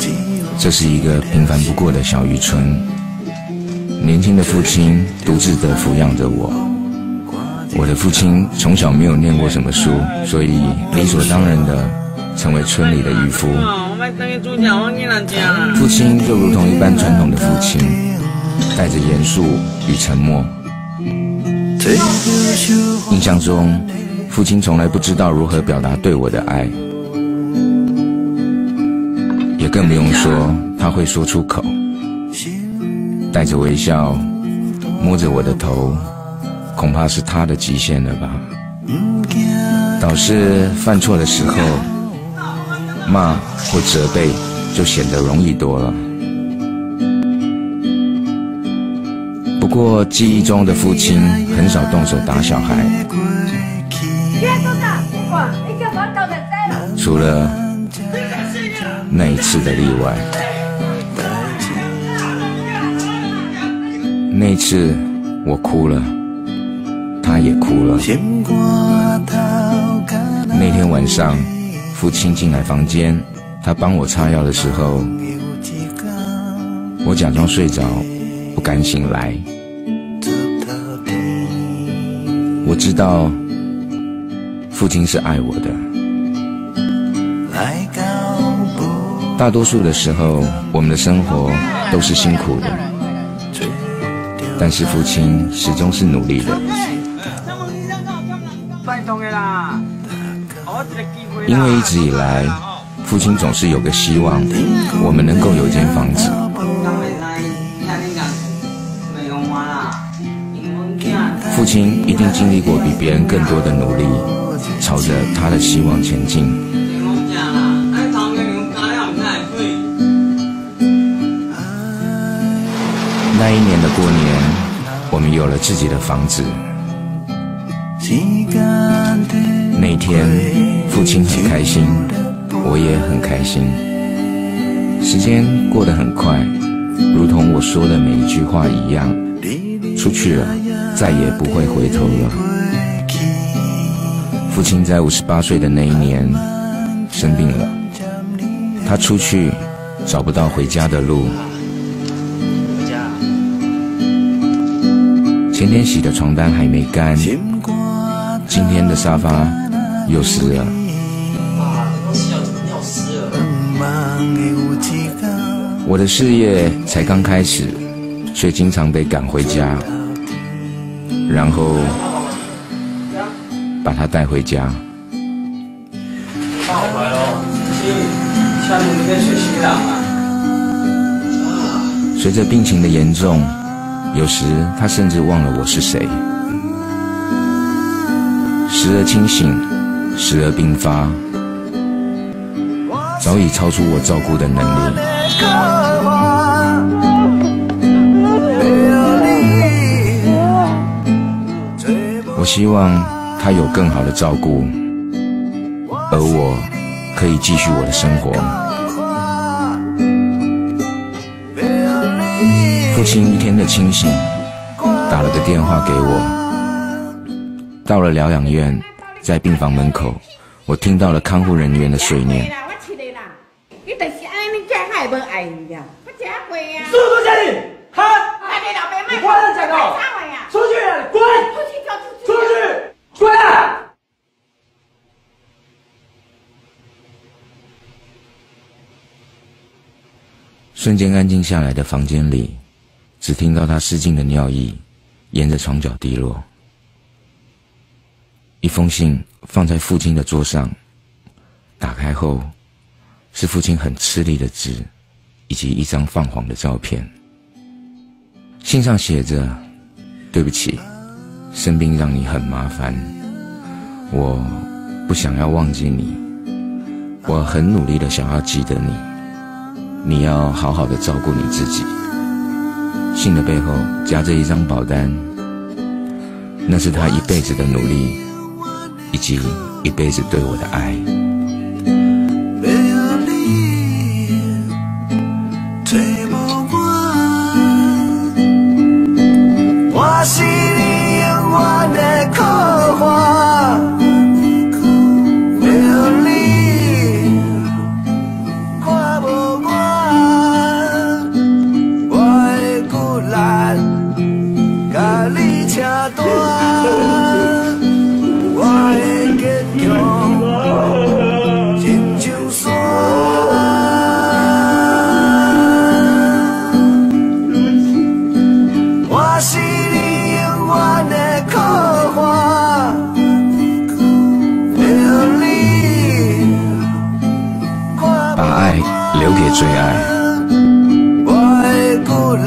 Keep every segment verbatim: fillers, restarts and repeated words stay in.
这是一个平凡不过的小渔村，年轻的父亲独自地抚养着我。我的父亲从小没有念过什么书，所以理所当然地成为村里的渔夫。父亲就如同一般传统的父亲，带着严肃与沉默。印象中，父亲从来不知道如何表达对我的爱，也更不用说他会说出口。带着微笑，摸着我的头，恐怕是他的极限了吧。导致犯错的时候，骂或责备就显得容易多了。不过记忆中的父亲很少动手打小孩，除了那一次的例外。那一次我哭了，他也哭了。那天晚上父亲进来房间，他帮我擦药的时候，我假装睡着，不敢醒来。我知道父亲是爱我的。大多数的时候，我们的生活都是辛苦的，但是父亲始终是努力的。因为一直以来，父亲总是有个希望，我们能够有间房子。父亲一定经历过比别人更多的努力，朝着他的希望前进。那一年的过年，我们有了自己的房子。那一天，父亲很开心，我也很开心。时间过得很快，如同我说的每一句话一样，出去了，再也不会回头了。父亲在五十八岁的那一年生病了，他出去找不到回家的路。前天洗的床单还没干，今天的沙发又湿了。我的事业才刚开始，却经常得赶回家，然后把他带回家。随着病情的严重，有时他甚至忘了我是谁，时而清醒，时而病发，早已超出我照顾的能力。我希望他有更好的照顾，而我可以继续我的生活。父亲一天的清醒，打了个电话给我。到了疗养院，在病房门口，我听到了看护人员的碎念。 速度下去！喊！你关了讲哦！出去！滚！出去！滚！ 瞬间安静下来的房间里，只听到他失禁的尿液沿着床角滴落。一封信放在父亲的桌上，打开后是父亲很吃力的字，以及一张泛黄的照片。信上写着：对不起，生病让你很麻烦，我不想要忘记你，我很努力的想要记得你，你要好好的照顾你自己。信的背后夹着一张保单，那是他一辈子的努力，以及一辈子对我的爱。 我是你永远的靠花，没有你，看无我。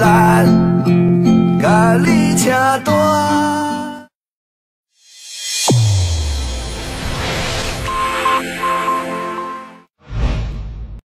烂。